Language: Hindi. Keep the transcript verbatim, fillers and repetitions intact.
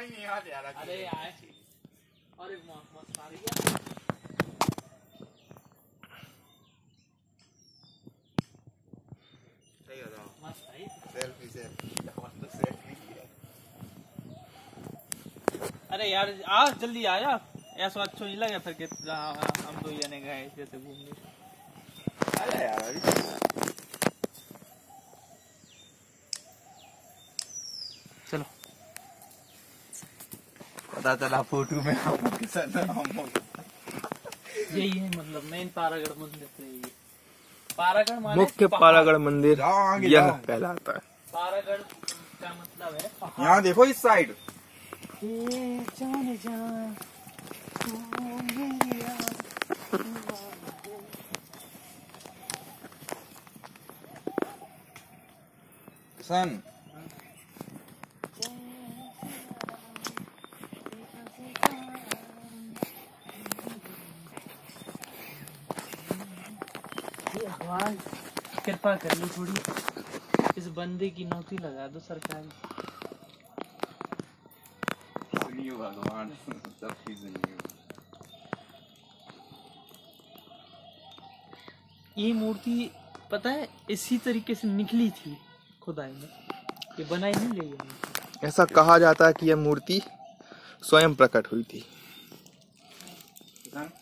ही नहीं याद यार। अरे आए अरे मस्त आ रही है। सही बताओ। मस्त है सेल्फी सेल्फी तो सेल्फी है। अरे यार आ जल्दी आ जा, ऐसा अच्छा नहीं लगे फिर कि हम दो जने गए जैसे घूमने। अरे यार अभी चलो पता चला फोटो में हम के साथ हम यही है मतलब मेन पारागढ़ मंदिर से यही है। पारागढ़ माने मुख्य पारागढ़ मंदिर यह कहलाता है। पारागढ़ का मतलब है पहाड़। यहाँ देखो इस साइड। जाने जा सन भगवान कृपा कर ली थोड़ी, इस बंदे की नौकरी लगा दो सरकारी। सुनियो भगवान सब चीज सुनियो। ये मूर्ति पता है इसी तरीके से निकली थी खुदाई में, ये बनाई नहीं गई है। ऐसा कहा जाता है कि यह मूर्ति स्वयं प्रकट हुई थी।